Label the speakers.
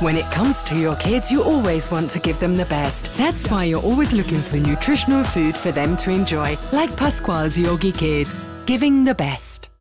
Speaker 1: When it comes to your kids, you always want to give them the best. That's why you're always looking for nutritional food for them to enjoy, like Pascual's Yogikids, giving the best.